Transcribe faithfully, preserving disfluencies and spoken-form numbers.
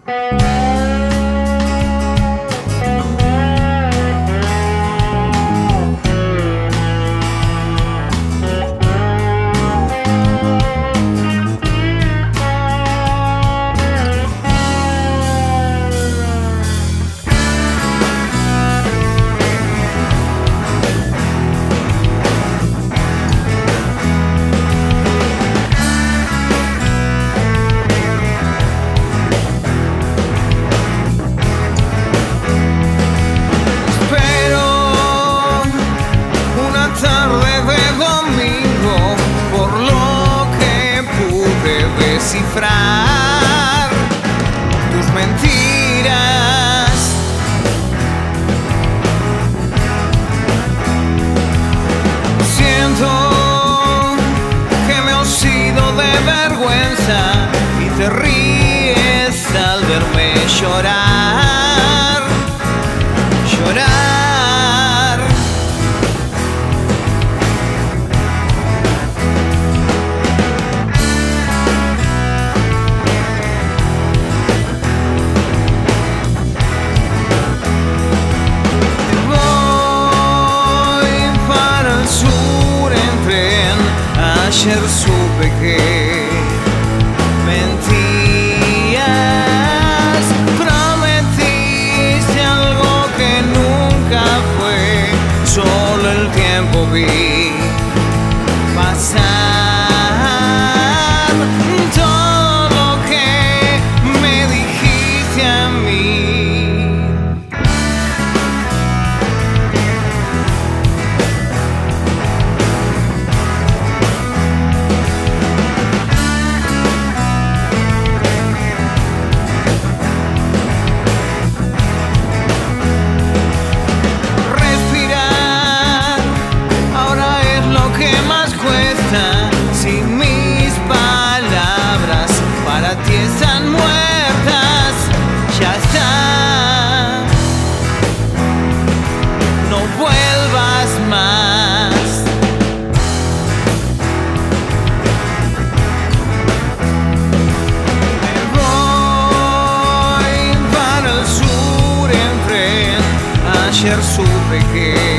Descifrar tus mentiras. Siento que me oxido de vergüenza y te ríes al verme llorar, llorar. Ayer supe que mentías, prometiste algo que nunca fue, solo el tiempo vi pasar todo lo que me dijiste a mí. Si mis palabras para ti están muertas, ya está. No vuelvas más. Me voy para el sur en tren. Ayer supe que